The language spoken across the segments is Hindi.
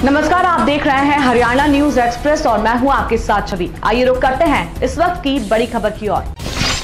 नमस्कार, आप देख रहे हैं हरियाणा न्यूज एक्सप्रेस और मैं हूं आपके साथ छवि। आइए रुक करते हैं इस वक्त की बड़ी खबर की ओर।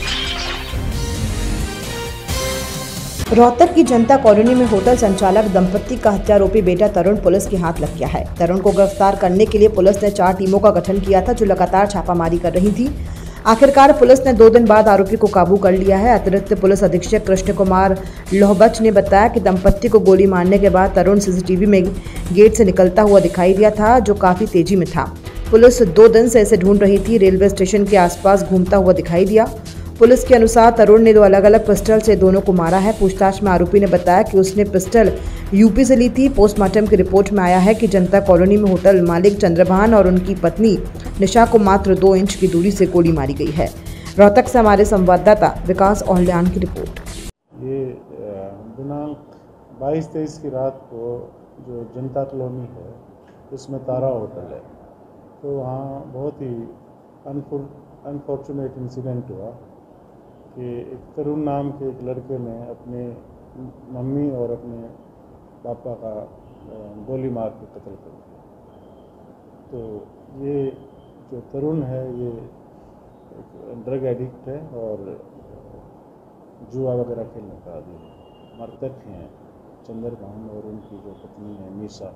रोहतक की जनता कॉलोनी में होटल संचालक दंपत्ति का हत्यारोपी बेटा तरुण पुलिस के हाथ लग गया है। तरुण को गिरफ्तार करने के लिए पुलिस ने 4 टीमों का गठन किया था, जो लगातार छापामारी कर रही थी। आखिरकार पुलिस ने 2 दिन बाद आरोपी को काबू कर लिया है। अतिरिक्त पुलिस अधीक्षक कृष्ण कुमार लोहबच ने बताया कि दंपत्ति को गोली मारने के बाद तरुण सीसीटीवी में गेट से निकलता हुआ दिखाई दिया था, जो काफी तेजी में था। पुलिस 2 दिन से इसे ढूंढ रही थी। रेलवे स्टेशन के आसपास घूमता हुआ दिखाई दिया। पुलिस के अनुसार तरुण ने 2 अलग-अलग पिस्टल से दोनों को मारा है। पूछताछ में आरोपी ने बताया कि उसने पिस्टल यूपी से ली थी। पोस्टमार्टम की रिपोर्ट में आया है कि जनता कॉलोनी में होटल मालिक चंद्रभान और उनकी पत्नी निशा को मात्र 2 इंच की दूरी से गोली मारी गई है। रोहतक से हमारे संवाददाता विकास औल्यान की रिपोर्ट। ये दिनांक 22-23 की रात को जो जनता कॉलोनी है उसमें तारा होटल है, तो वहाँ बहुत ही अनफॉर्चुनेट इंसिडेंट हुआ कि एक तरुण नाम के एक लड़के ने अपने मम्मी और अपने पापा का गोली मार के कत्ल कर दिया। तो ये जो तरुण है ये एक ड्रग एडिक्ट है और जुआ वगैरह खेलने का आदी है। मृतक हैं चंद्रभान और उनकी जो पत्नी है निशा,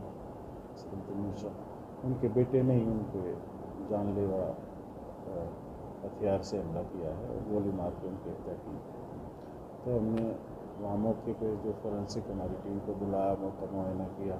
उनके बेटे ने ही उनके जानलेवा हथियार से हमला किया है और गोली मार के उनकी हत्या की। तो हमने वहाँ मौके पे जो फोरेंसिक हमारी टीम को बुलाया, मौका मुआयना किया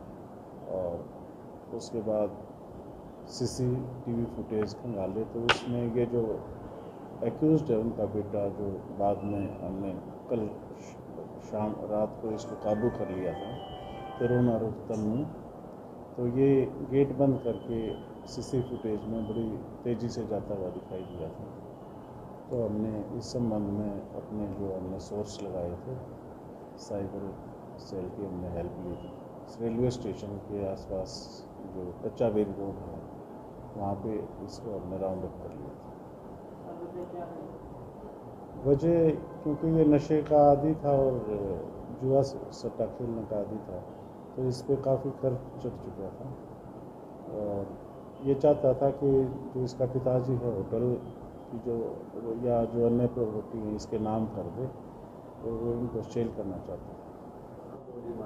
और उसके बाद सीसीटीवी फुटेज खंगाले, तो उसमें ये जो एक्यूज्ड है उनका बेटा, जो बाद में हमने कल शाम रात को इसको काबू कर लिया था, तरुण और तन्नू, तो ये गेट बंद करके सीसी फुटेज में बड़ी तेज़ी से जाता हुआ दिखाई दिया था। तो हमने इस संबंध में अपने जो हमने सोर्स लगाए थे साइबर सेल की हमने हेल्प ली थी। रेलवे स्टेशन के आसपास जो कच्चा बेल रोड है वहाँ पे इसको हमने राउंड अप कर लिया था। वजह क्योंकि ये नशे का आदी था और जुआ सट्टा खेलने का आदी था, तो इस पर काफ़ी खर्च चढ़ चुका था और ये चाहता था कि जो इसका पिताजी है होटल की जो या जो अन्य प्रॉपर्टी है इसके नाम कर दे, तो वो इनको सेल करना चाहता था।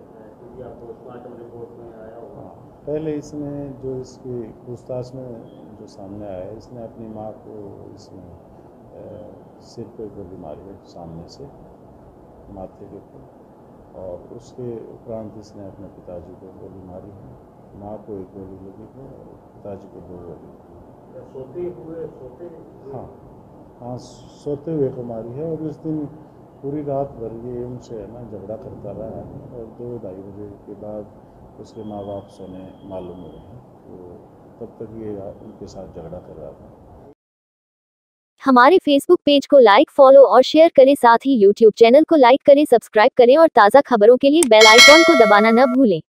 हाँ, पहले इसने जो इसकी पूछताछ में जो सामने आया है, इसने अपनी माँ को इसने सिर पे गोली मारी है सामने से माथे के ऊपर, और उसके उपरांत इसने अपने पिताजी को गोली मारी है। माँ को 1 गोली लगी है और पिताजी को 2 गोली। हाँ, सोते हुए को मारी है। और उस दिन पूरी रात भर ये उनसे है ना झगड़ा करता रहा है और 2-2:30 बजे के बाद उसके माँ बाप सोने मालूम हुए हैं, तो तब तक ये उनके साथ झगड़ा कर रहा था। हमारे फेसबुक पेज को लाइक, फॉलो और शेयर करें। साथ ही यूट्यूब चैनल को लाइक करें, सब्सक्राइब करें और ताज़ा खबरों के लिए बेल आइकॉन को दबाना न भूलें।